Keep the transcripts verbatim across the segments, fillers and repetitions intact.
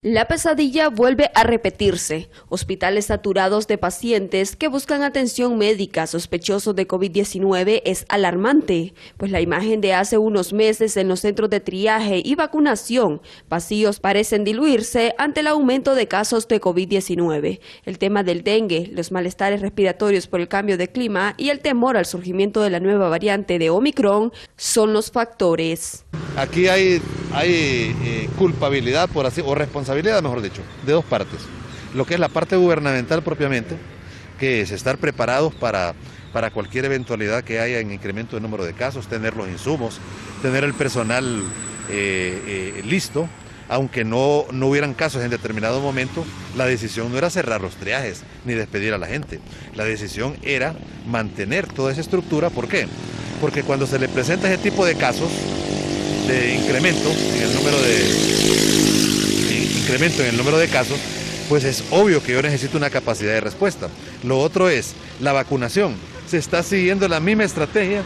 La pesadilla vuelve a repetirse. Hospitales saturados de pacientes que buscan atención médica sospechosos de COVID diecinueve es alarmante, pues la imagen de hace unos meses en los centros de triaje y vacunación vacíos parecen diluirse ante el aumento de casos de COVID diecinueve. El tema del dengue, los malestares respiratorios por el cambio de clima y el temor al surgimiento de la nueva variante de Omicron son los factores. Aquí hay, hay eh, culpabilidad, por así, o responsabilidad, mejor dicho, de dos partes. Lo que es la parte gubernamental propiamente, que es estar preparados para, para cualquier eventualidad que haya en incremento de número de casos, tener los insumos, tener el personal eh, eh, listo. Aunque no, no hubieran casos en determinado momento, la decisión no era cerrar los triajes ni despedir a la gente. La decisión era mantener toda esa estructura. ¿Por qué? Porque cuando se le presenta ese tipo de casos, de incremento en el número de, de incremento en el número de casos, pues es obvio que yo necesito una capacidad de respuesta. Lo otro es la vacunación. Se está siguiendo la misma estrategia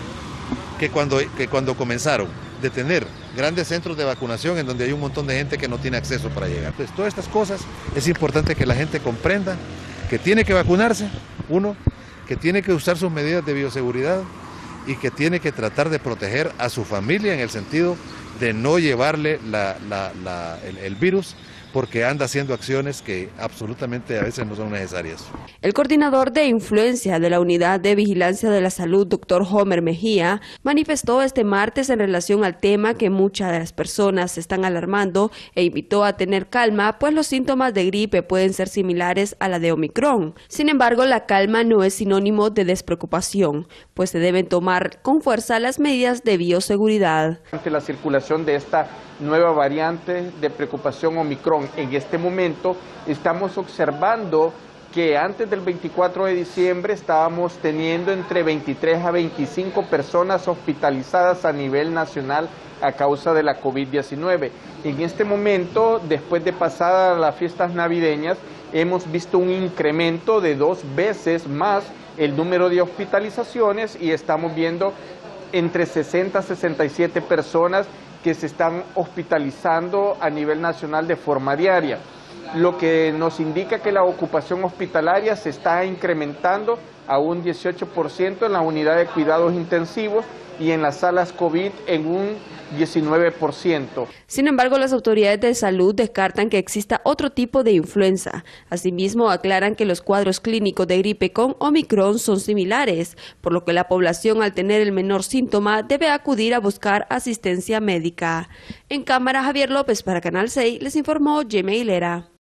que cuando, que cuando comenzaron, de tener grandes centros de vacunación en donde hay un montón de gente que no tiene acceso para llegar. Entonces, todas estas cosas es importante que la gente comprenda que tiene que vacunarse, uno, que tiene que usar sus medidas de bioseguridad, y que tiene que tratar de proteger a su familia en el sentido de no llevarle la, la, la, el, el virus, porque anda haciendo acciones que absolutamente a veces no son necesarias. El coordinador de influencia de la Unidad de Vigilancia de la Salud, doctor Homer Mejía, manifestó este martes en relación al tema que muchas de las personas se están alarmando e invitó a tener calma, pues los síntomas de gripe pueden ser similares a la de Omicron. Sin embargo, la calma no es sinónimo de despreocupación, pues se deben tomar con fuerza las medidas de bioseguridad. Ante la circulación de esta nueva variante de preocupación Omicron, en este momento estamos observando que antes del veinticuatro de diciembre estábamos teniendo entre veintitrés a veinticinco personas hospitalizadas a nivel nacional a causa de la COVID diecinueve. En este momento, después de pasadas las fiestas navideñas, hemos visto un incremento de dos veces más el número de hospitalizaciones y estamos viendo entre sesenta a sesenta y siete personas que se están hospitalizando a nivel nacional de forma diaria, lo que nos indica que la ocupación hospitalaria se está incrementando a un dieciocho por ciento en la unidad de cuidados intensivos y en las salas COVID en un diecinueve por ciento. Sin embargo, las autoridades de salud descartan que exista otro tipo de influenza. Asimismo, aclaran que los cuadros clínicos de gripe con Omicron son similares, por lo que la población, al tener el menor síntoma, debe acudir a buscar asistencia médica. En cámara, Javier López para Canal seis, les informó Gemma Hilera.